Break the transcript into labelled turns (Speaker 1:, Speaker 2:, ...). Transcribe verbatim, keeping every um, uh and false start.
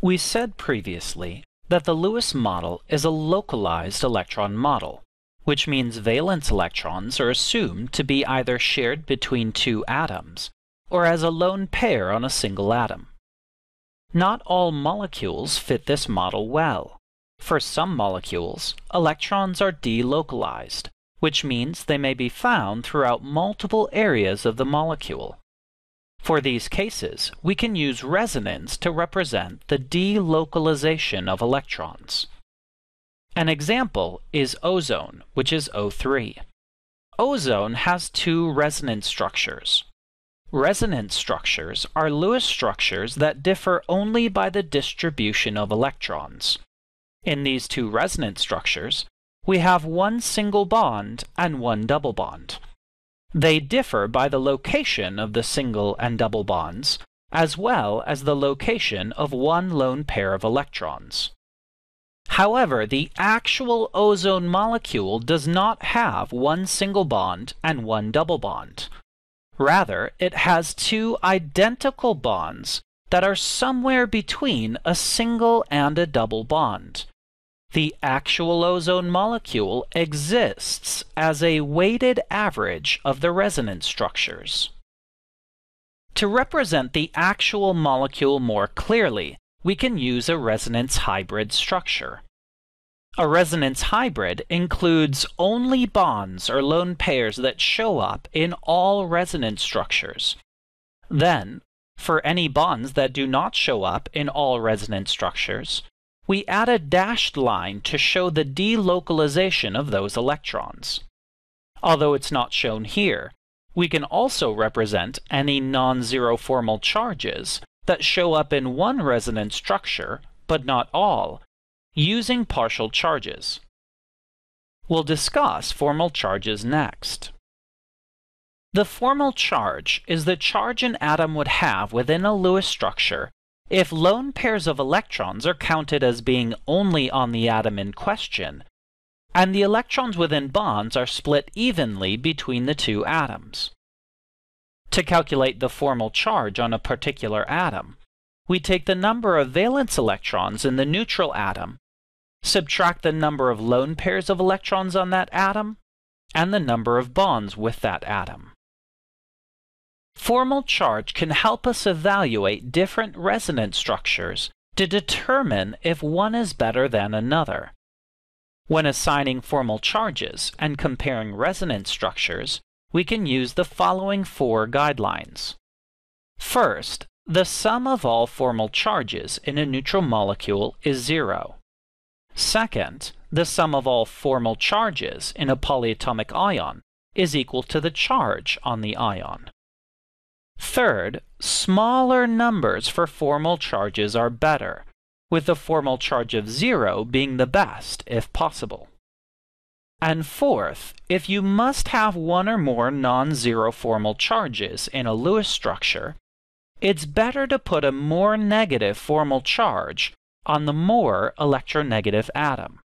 Speaker 1: We said previously that the Lewis model is a localized electron model, which means valence electrons are assumed to be either shared between two atoms or as a lone pair on a single atom. Not all molecules fit this model well. For some molecules, electrons are delocalized, which means they may be found throughout multiple areas of the molecule. For these cases, we can use resonance to represent the delocalization of electrons. An example is ozone, which is O three. Ozone has two resonance structures. Resonance structures are Lewis structures that differ only by the distribution of electrons. In these two resonance structures, we have one single bond and one double bond. They differ by the location of the single and double bonds, as well as the location of one lone pair of electrons. However, the actual ozone molecule does not have one single bond and one double bond. Rather, it has two identical bonds that are somewhere between a single and a double bond. The actual ozone molecule exists as a weighted average of the resonance structures. To represent the actual molecule more clearly, we can use a resonance hybrid structure. A resonance hybrid includes only bonds or lone pairs that show up in all resonance structures. Then, for any bonds that do not show up in all resonance structures, we add a dashed line to show the delocalization of those electrons. Although it's not shown here, we can also represent any non-zero formal charges that show up in one resonance structure, but not all, using partial charges. We'll discuss formal charges next. The formal charge is the charge an atom would have within a Lewis structure if lone pairs of electrons are counted as being only on the atom in question, and the electrons within bonds are split evenly between the two atoms. To calculate the formal charge on a particular atom, we take the number of valence electrons in the neutral atom, subtract the number of lone pairs of electrons on that atom, and the number of bonds with that atom. Formal charge can help us evaluate different resonance structures to determine if one is better than another. When assigning formal charges and comparing resonance structures, we can use the following four guidelines. First, the sum of all formal charges in a neutral molecule is zero. Second, the sum of all formal charges in a polyatomic ion is equal to the charge on the ion. Third, smaller numbers for formal charges are better, with the formal charge of zero being the best if possible. And fourth, if you must have one or more non-zero formal charges in a Lewis structure, it's better to put a more negative formal charge on the more electronegative atom.